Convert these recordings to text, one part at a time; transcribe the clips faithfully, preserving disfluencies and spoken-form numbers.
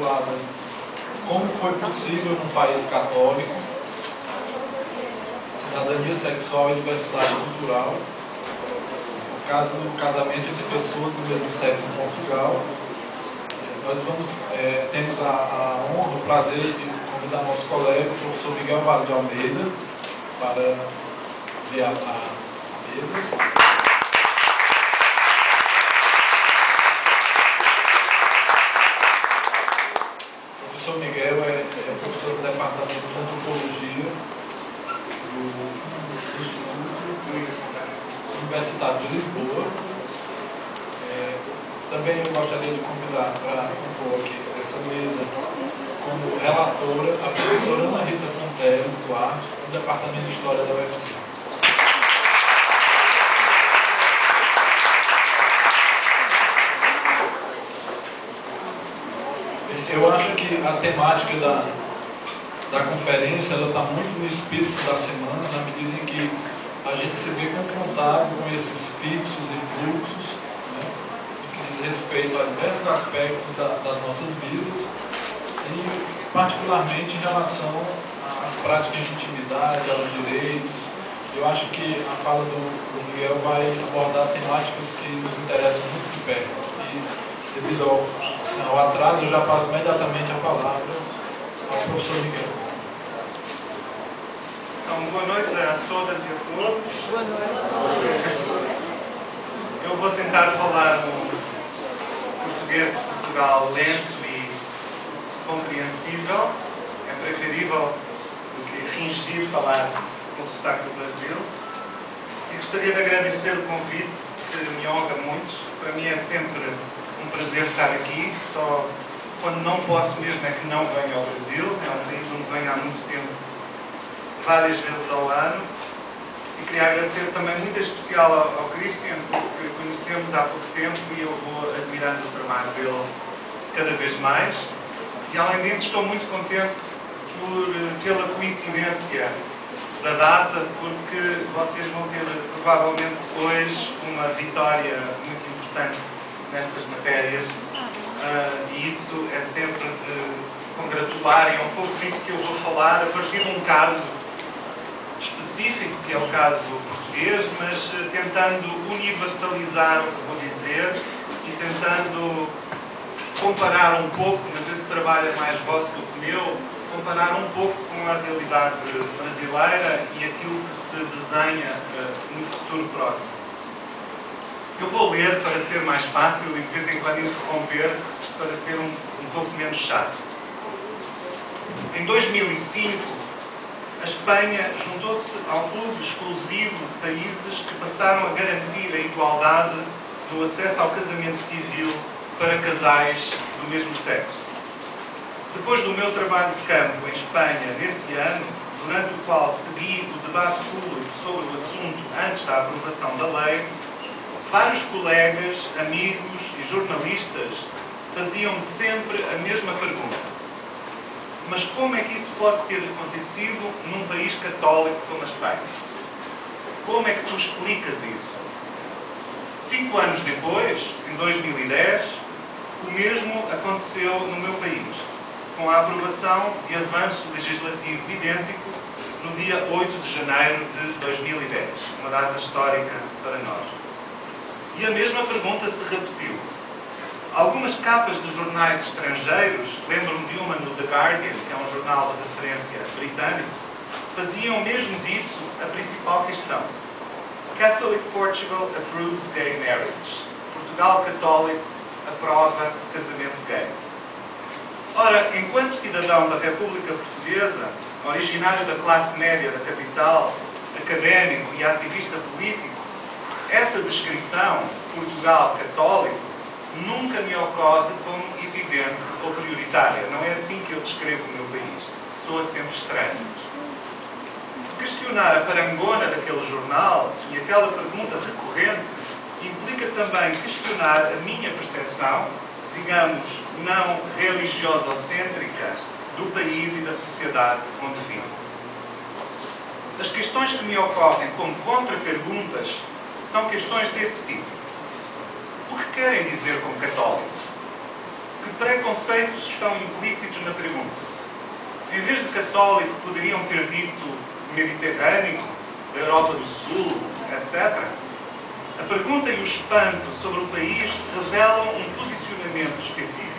intitulada Como foi possível num país católico, cidadania sexual e diversidade cultural, no caso do casamento entre pessoas do mesmo sexo em Portugal. Nós vamos, é, temos a, a honra, o prazer de convidar nosso colega, o professor Miguel Vale de Almeida, para ver a, a mesa. O professor Miguel é, é professor do Departamento de Antropologia do Instituto Universitário de Lisboa. É, também eu gostaria de convidar para compor aqui essa mesa como relatora a professora Ana Rita Fonteles Duarte, do Departamento de História da U F C. Eu acho que a temática da, da conferência está muito no espírito da semana, na medida em que a gente se vê confrontado com esses fixos e fluxos, né, que diz respeito a diversos aspectos da, das nossas vidas, e particularmente em relação às práticas de intimidade, aos direitos. Eu acho que a fala do, do Miguel vai abordar temáticas que nos interessam muito de perto. E, devido ao, assim, ao atraso, eu já passo imediatamente a palavra ao professor Miguel. Então, boa noite a todas e a todos. Boa noite. Eu vou tentar falar no português de Portugal lento e compreensível. É preferível do que fingir falar com o sotaque do Brasil. E gostaria de agradecer o convite, que me honra muito. Para mim é sempre um prazer estar aqui. Só quando não posso mesmo é que não venho ao Brasil. É um país onde venho há muito tempo, várias vezes ao ano. E queria agradecer também muito em especial ao, ao Christian, porque conhecemos há pouco tempo e eu vou admirando o trabalho dele cada vez mais. E além disso estou muito contente por, pela coincidência da data, porque vocês vão ter provavelmente hoje uma vitória muito importante nestas matérias, uh, e isso é sempre de congratular, e é um pouco disso que eu vou falar, a partir de um caso específico, que é o caso português, mas uh, tentando universalizar o que vou dizer e tentando comparar um pouco, mas esse trabalho é mais vosso do que meu, comparar um pouco com a realidade brasileira e aquilo que se desenha uh, no futuro próximo. Eu vou ler para ser mais fácil e de vez em quando interromper para ser um, um pouco menos chato. Em dois mil e cinco, a Espanha juntou-se ao clube exclusivo de países que passaram a garantir a igualdade no acesso ao casamento civil para casais do mesmo sexo. Depois do meu trabalho de campo em Espanha nesse ano, durante o qual segui o debate público sobre o assunto antes da aprovação da lei, vários colegas, amigos e jornalistas faziam-me sempre a mesma pergunta. Mas como é que isso pode ter acontecido num país católico como a Espanha? Como é que tu explicas isso? Cinco anos depois, em dois mil e dez, o mesmo aconteceu no meu país, com a aprovação de avanço legislativo idêntico no dia oito de janeiro de dois mil e dez, uma data histórica para nós. E a mesma pergunta se repetiu. Algumas capas de jornais estrangeiros, lembro-me de uma no The Guardian, que é um jornal de referência britânico, faziam mesmo disso a principal questão. Catholic Portugal approves gay marriage. Portugal católico aprova casamento gay. Ora, enquanto cidadão da República Portuguesa, originário da classe média da capital, académico e ativista político, essa descrição, Portugal católico, nunca me ocorre como evidente ou prioritária. Não é assim que eu descrevo o meu país. Soa sempre estranho. Questionar a parangona daquele jornal e aquela pergunta recorrente implica também questionar a minha percepção, digamos, não religioso-cêntrica, do país e da sociedade onde vivo. As questões que me ocorrem como contra-perguntas são questões deste tipo. O que querem dizer como católicos? Que preconceitos estão implícitos na pergunta? Em vez de católico, poderiam ter dito mediterrâneo, da Europa do Sul, etcétera? A pergunta e o espanto sobre o país revelam um posicionamento específico,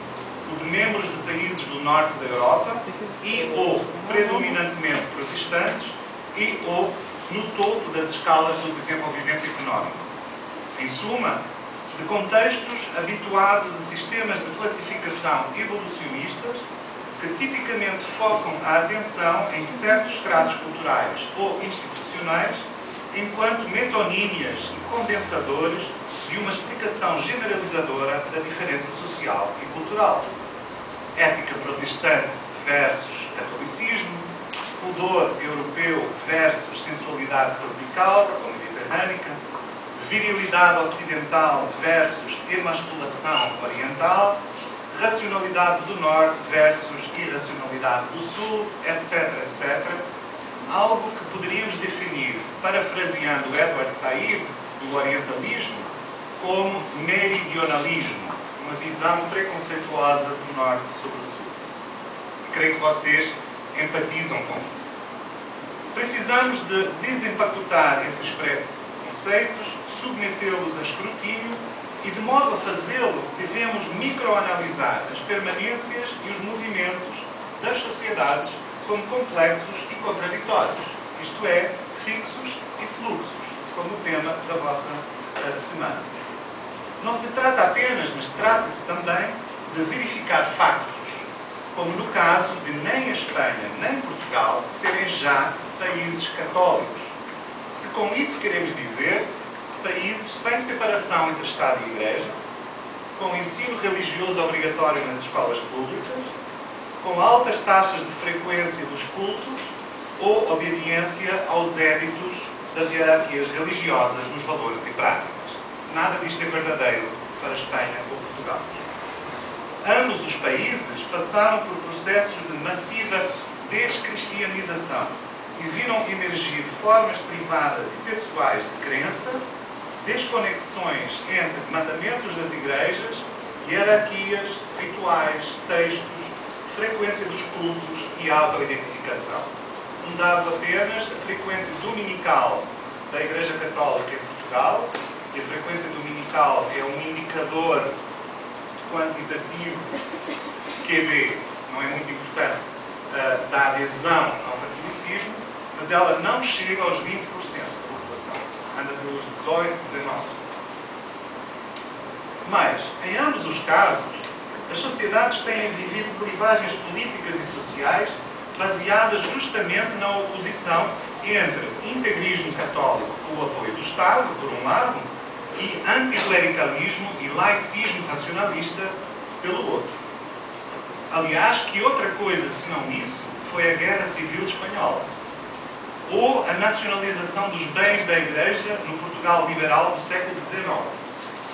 o de membros de países do norte da Europa e ou predominantemente protestantes e ou no topo das escalas do desenvolvimento económico. Em suma, de contextos habituados a sistemas de classificação evolucionistas que tipicamente focam a atenção em certos traços culturais ou institucionais enquanto metonímias e condensadores de uma explicação generalizadora da diferença social e cultural. Ética protestante versus catolicismo, pudor europeu versus sensualidade tropical ou mediterrânica, virilidade ocidental versus emasculação oriental, racionalidade do norte versus irracionalidade do sul, etc, etcétera. Algo que poderíamos definir, parafraseando Edward Said, do orientalismo, como meridionalismo, uma visão preconceituosa do norte sobre o sul. E creio que vocês empatizam com isso. Precisamos de desempacotar esses preconceitos, submetê-los a escrutínio e, de modo a fazê-lo, devemos microanalisar as permanências e os movimentos das sociedades como complexos e contraditórios, isto é, fixos e fluxos, como o tema da vossa uh, semana. Não se trata apenas, mas trata-se também de verificar factos, como no caso de nem a Espanha nem Portugal serem já países católicos. Se com isso queremos dizer países sem separação entre Estado e Igreja, com ensino religioso obrigatório nas escolas públicas, com altas taxas de frequência dos cultos ou obediência aos éditos das hierarquias religiosas nos valores e práticas. Nada disto é verdadeiro para a Espanha ou Portugal. Ambos os países passaram por processos de massiva descristianização e viram emergir formas privadas e pessoais de crença, desconexões entre mandamentos das igrejas, hierarquias, rituais, textos, frequência dos cultos e autoidentificação. Um dado apenas, a frequência dominical da Igreja Católica em Portugal, e a frequência dominical é um indicador quantitativo, Q B, não é muito importante, uh, da adesão ao catolicismo, mas ela não chega aos vinte por cento da população, anda pelos dezoito, dezanove. Mas, em ambos os casos, as sociedades têm vivido clivagens políticas e sociais baseadas justamente na oposição entre integrismo católico com o apoio do Estado, por um lado, e anticlericalismo e laicismo racionalista, pelo outro. Aliás, que outra coisa senão isso foi a Guerra Civil Espanhola, ou a nacionalização dos bens da Igreja no Portugal liberal do século dezenove.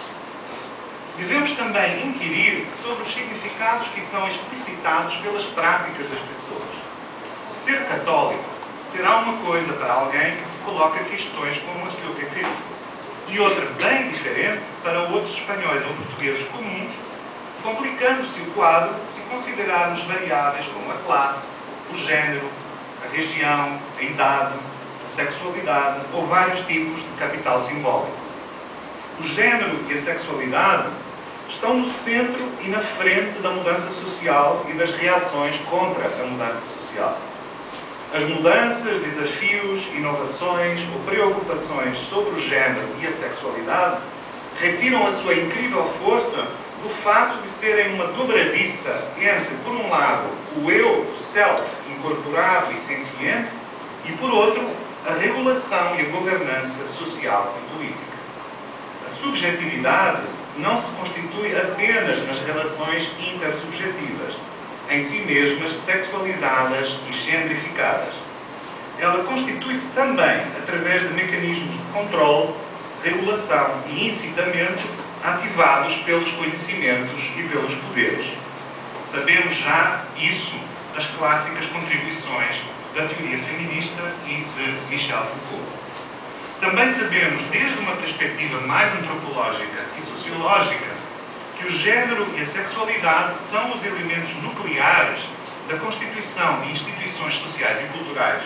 Devemos também inquirir sobre os significados que são explicitados pelas práticas das pessoas. Ser católico será uma coisa para alguém que se coloca questões como as que eu referi, e outra bem diferente para outros espanhóis ou portugueses comuns, complicando-se o quadro se considerarmos variáveis como a classe, o género, a região, a idade, a sexualidade ou vários tipos de capital simbólico. O género e a sexualidade estão no centro e na frente da mudança social e das reações contra a mudança social. As mudanças, desafios, inovações ou preocupações sobre o género e a sexualidade retiram a sua incrível força do fato de serem uma dobradiça entre, por um lado, o eu, o self, incorporado e senciente, e, por outro, a regulação e a governança social e política. A subjetividade não se constitui apenas nas relações intersubjetivas, em si mesmas sexualizadas e gendrificadas. Ela constitui-se também através de mecanismos de controle, regulação e incitamento ativados pelos conhecimentos e pelos poderes. Sabemos já isso das clássicas contribuições da teoria feminista e de Michel Foucault. Também sabemos, desde uma perspectiva mais antropológica e sociológica, que o género e a sexualidade são os elementos nucleares da constituição de instituições sociais e culturais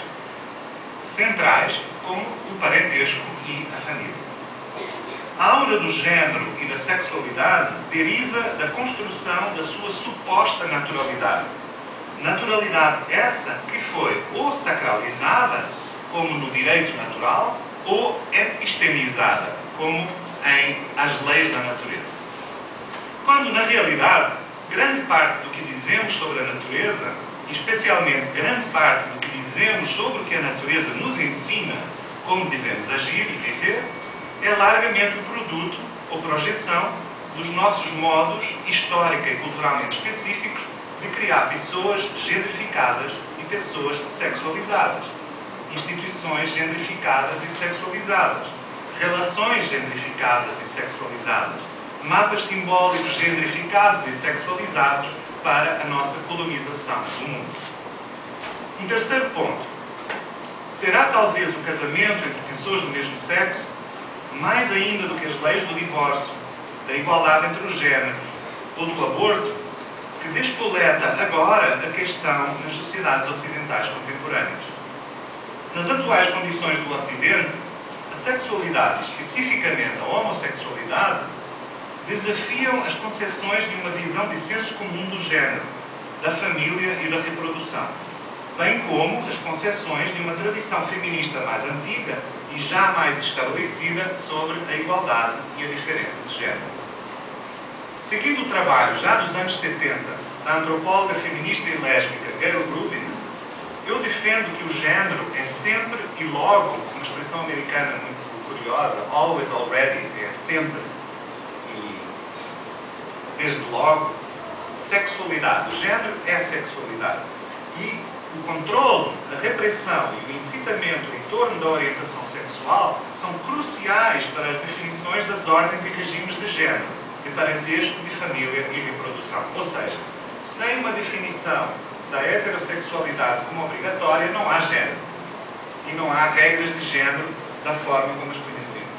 centrais, como o parentesco e a família. A aura do género e da sexualidade deriva da construção da sua suposta naturalidade. Naturalidade essa que foi ou sacralizada, como no direito natural, ou epistemizada, como em as leis da natureza. Quando, na realidade, grande parte do que dizemos sobre a natureza, especialmente grande parte do que dizemos sobre o que a natureza nos ensina, como devemos agir e viver, é largamente o produto ou projeção dos nossos modos, histórica e culturalmente específicos, de criar pessoas gendrificadas e pessoas sexualizadas, instituições gendrificadas e sexualizadas, relações gendrificadas e sexualizadas, mapas simbólicos gendrificados e sexualizados para a nossa colonização do mundo. Um terceiro ponto. Será talvez o casamento entre pessoas do mesmo sexo, mais ainda do que as leis do divórcio, da igualdade entre os géneros ou do aborto, que despoleta agora a questão nas sociedades ocidentais contemporâneas. Nas atuais condições do Ocidente, a sexualidade, especificamente a homossexualidade, desafiam as concepções de uma visão de senso comum do género, da família e da reprodução, bem como as concepções de uma tradição feminista mais antiga e já mais estabelecida sobre a igualdade e a diferença de género. Seguindo o trabalho já dos anos setenta da antropóloga feminista e lésbica Gayle Rubin, eu defendo que o género é sempre e logo, uma expressão americana muito curiosa, always, already, é sempre e desde logo, sexualidade. O género é a sexualidade. E o controle, a repressão e o incitamento em torno da orientação sexual são cruciais para as definições das ordens e regimes de género, de parentesco, de família e reprodução. Ou seja, sem uma definição da heterossexualidade como obrigatória, não há género. E não há regras de género da forma como as conhecemos.